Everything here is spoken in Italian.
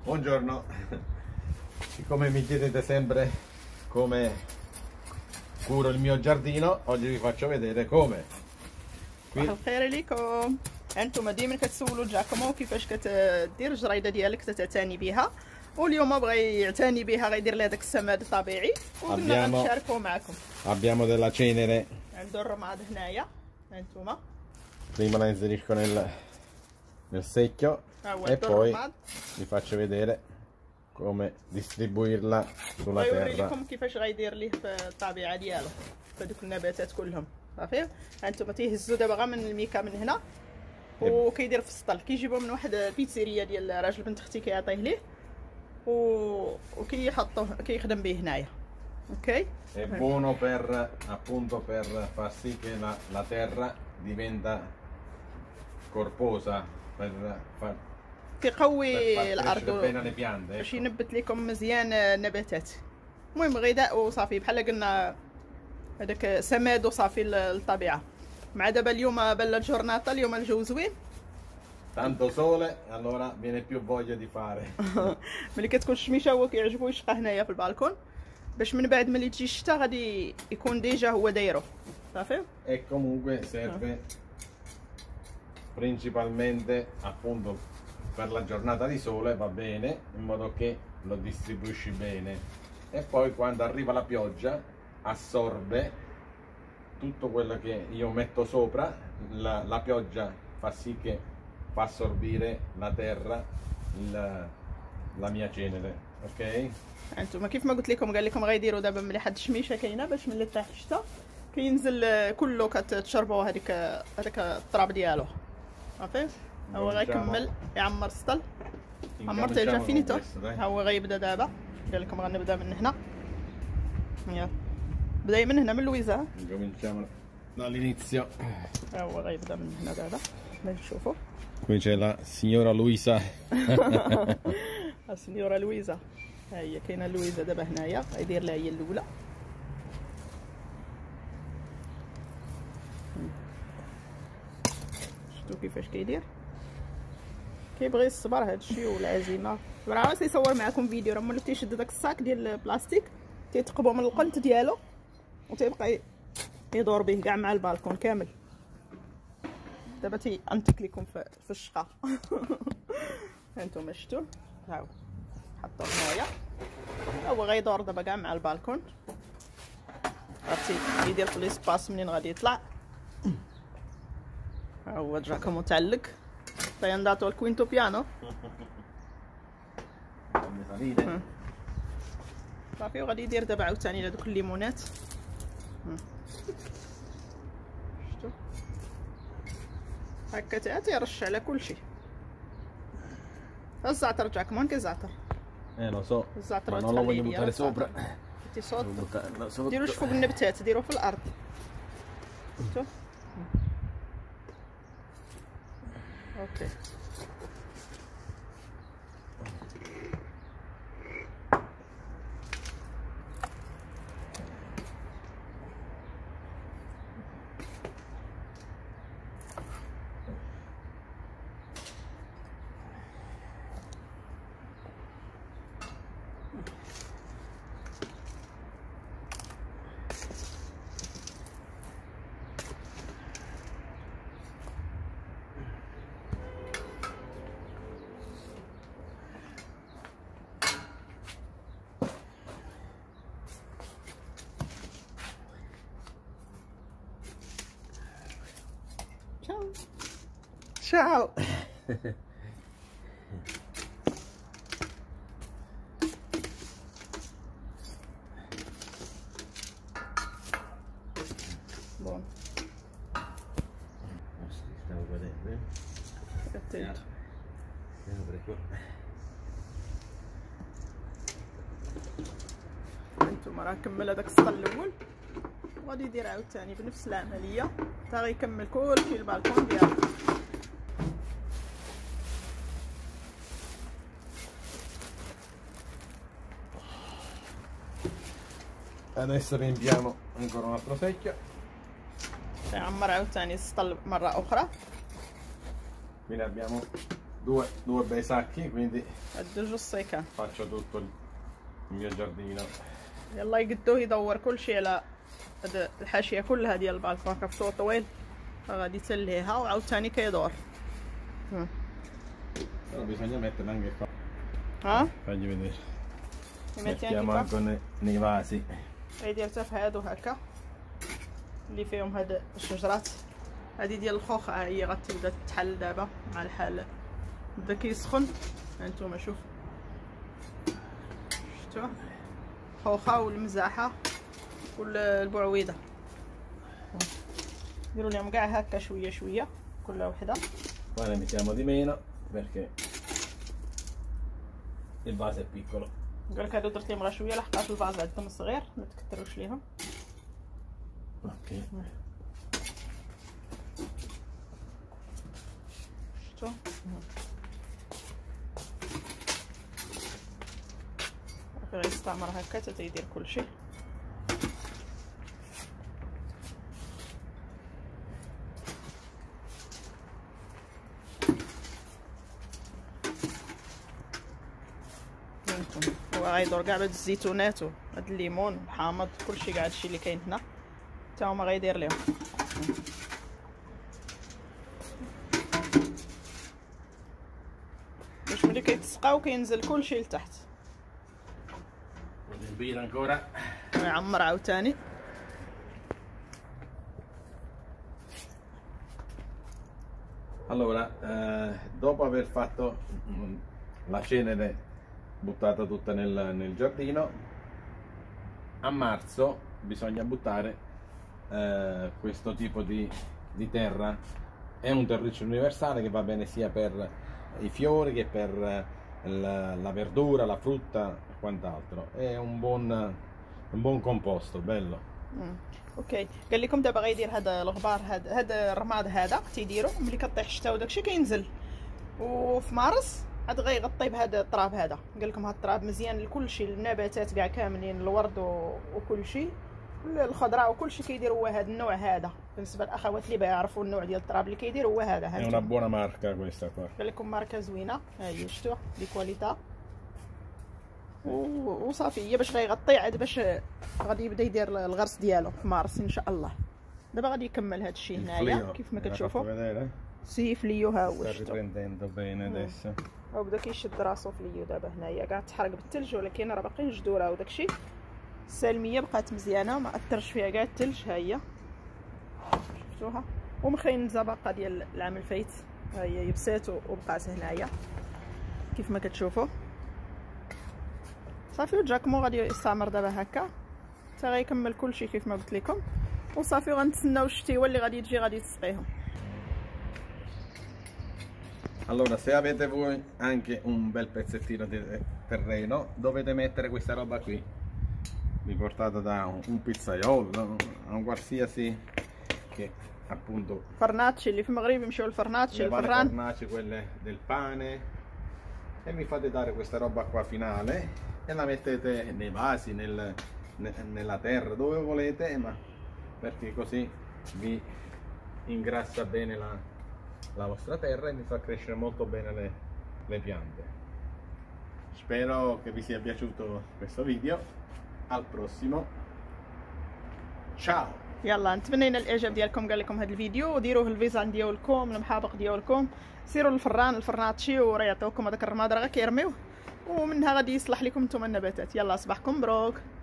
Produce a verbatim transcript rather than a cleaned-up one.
Buongiorno, siccome mi chiedete sempre come curo il mio giardino, oggi vi faccio vedere come. صباح الخير ليكم. انتم ديما كتسولوا جاكومو كيفاش كتدير الجريده ديالك تتعتني بها، واليوم بغى يعتني بها غيدير لها داك السماد الطبيعي وقلنا غنشاركو معكم. Abbiamo della cenere. عنده الرماد هنايا هانتوما. Prima la inserisco nel, nel secchio e poi vi faccio vedere come distribuirla sulla terra. غيوري لكم كيفاش غيدير ليه في الطبيعه ديالو في هذوك النباتات كلهم. صافي هانتوما تيهزوا دابا غير من الميكا من هنا وكيدير في السطل، كيجيبوا من واحد البيتسيريا ديال راجل بنت اختي كيعطيه ليه و... وكيحطوه كيخدم به هنايا. اوكي. È buono per appunto per far sì che la, la terra diventa corposa per far كيقوي الارض بيان باش ينبت لكم مزيان النباتات. المهم غذاء وصافي بحال قلنا هذاك سماد وصافي للطبيعه. مع دابا اليوم بلا الجورناطه، اليوم الجو زوين tanto sole allora viene più voglia di fare. ملي كتكون الشميشه هو كيعجبو يشقى هنايا في البالكون باش من بعد ملي تجي الشتا غادي يكون ديجا هو دايرو. صافي. E comunque serve principalmente appunto per la giornata di sole, va bene, in modo che lo distribuisci bene, e poi quando arriva la pioggia assorbe tutto quello che io metto sopra, la, la pioggia fa sì che fa assorbire la terra la, la mia cenere. Ok. انتما كيف ما قلت لكم قال لكم غيديروا دابا ملي حد الشميشه كاينه باش ملي طيح الشتا كينزل كله كتشربوا هذيك هذاك التراب ديالو. صافي هو غيكمل يعمر السطل. عمرته جا فينيتو. ها هو غيبدا دابا. قال لكم غنبدا من هنا. يلا بداي من هنا من لويزا. Cominciamo dall'inizio. ها هو غيبدا من هنا دابا باش نشوفوا. Qui c'è la signora Luisa. السينيورا لويزا. ها هي كاينه لويزا دابا هنايا غيدير لها هي الاولى. شفتوا كيفاش كيدير؟ كيبغي الصبر هادشي والعزيمه. راه تيصور معكم فيديو راه ملي تيشد داك الصاك ديال البلاستيك تيتقبو من القنت ديالو وتيبقى يدور به كاع مع البالكون كامل. دابا تينتك لكم في, في الشقه. هانتوما شفتوا ها هو حطوه هنايا هو غيدور دابا كاع مع البالكون. عرفتي يدير في ليسباس منين غادي يطلع. ها هو جاكو متعلق. Stai andato al quinto piano? صافي وغادي يدير دابا عاوتاني لهادوك الليمونات. شفتوا هكا تا تيرش على كلشي. الزعتر جاكمو انك زعتر. Eh lo so, الزعتر ma non lo voglio buttare sopra. تصوت ديروش فوق النبتات، ديرو في الارض. شفتوا اوكي. Ciao. Ciao. Buono. Stavo vedendo. Attento. انتما راه كمل هذاك السطل الاول وغادي يدير عاوتاني بنفس العمليه حتى غيكمل كلشي البالكون ديالو. Adesso riempiamo ancora un altro secchio. يعمر عاوتاني السطل مره اخرى. Quindi abbiamo due, due bei sacchi, quindi هاد جوج السيكان. faccio tutto il mio giardino. يلا يقدوه يدور كل شيء على هاد الحاشيه كلها ديال البالكون كفتو طويل غادي يتليها وعاود ثاني كيدور. Però bisogna mettere anche qua. ها Fagli vedere. mettiamo anche nei, nei vasi. يدير حتى في هادو هكا اللي فيهم هاد الشجرات. هادي ديال الخوخ هي غتبدا تحل دابا مع الحال بدا كيسخن. هانتوما شوف شفتوا خوخه والمزاحه والبعويده نديروا لهم كاع هكا شويه شويه كل وحده. Poi ne mettiamo di meno perché il vaso è piccolo. قالك هادو درت لهم غير شويه لحقاش الفاز عندهم صغير ما تكثروش ليهم. اوكي شفتوا غيستعمر هكا حتى يدير كلشي. هو غيدور كاع هاد الزيتونات وهاد الليمون الحامض كلشي كاع هادشي اللي كاين هنا حتى هما غيدير ليهم. باش ملي كيتسقاو كينزل كلشي لتحت Vira ancora. ويعمر عاوتاني. Allora, eh, dopo aver fatto la cenere buttata tutta nel, nel giardino, a marzo bisogna buttare eh, questo tipo di, di terra. È un terriccio universale che va bene sia per i fiori che per la, la verdura, la frutta e quant'altro. È un buon, un buon composto, bello. مم. اوكي قال لكم دابا غيدير هذا الغبار هذا هذا الرماد هذا تيديرو ملي كطيح الشتا وداكشي كينزل وفي مارس عاد غيغطي بهذا التراب هذا. قال لكم هذا التراب مزيان لكلشي النباتات كاع كاملين الورد وكلشي الخضراء وكلشي كيدير هو هذا النوع هذا. بالنسبه للاخوات اللي بغا يعرفوا النوع ديال التراب اللي كيدير هو هذا. È una buona marca questa qua. قال لكم ماركه زوينه ها هي شفتوا دي كواليتا وصافي هي باش غيغطي عاد باش غادي يبدا يدير الغرس ديالو في مارس ان شاء الله. دابا غادي يكمل هذا الشيء هنايا كيف ما كتشوفوا سي فليو ها هو شفتوا هو بدا كيشد راسو فليو دابا هنايا كاع تحرق بالثلج ولكن راه باقي جدوره وداكشي السالميه بقات مزيانه ما اثرش فيها كاع الثلج ها هي شفتوها ومخينزه باقا ديال العام الفايت ها هي يبسات وبقات هنايا كيف ما كتشوفوا صافي. وجاكمو غادي يستعمر دابا هكا حتى غيكمل كلشي كيف ما قلت لكم وصافي غنتسناو الشتيوه اللي غادي تجي غادي تسقيهم. Allora, se avete voi anche un bel pezzettino di terreno, dovete mettere questa roba qui, riportata da un pizzaiolo, un qualsiasi che appunto فرناتشي اللي في المغرب يمشيو للفرناتشي le varie الفران. fornaci, quelle del pane, e mi fate dare questa roba qua finale e la mettete nei vasi, nel, ne, nella terra, dove volete, ma perché così vi ingrassa bene la, la vostra terra e vi fa crescere molto bene le, le piante. Spero che vi sia piaciuto questo video. Al prossimo, ciao. يلا نتمنى الاعجاب ديالكم. قال لكم هذا الفيديو وديروه الفيزان ديالكم المحابق ديالكم سيروا للفران الفرناتشي وراه يعطيوكم هذاك الرماد راه كيرميوه ومنها غادي يصلح لكم نتوما النباتات. يلا صباحكم مبروك.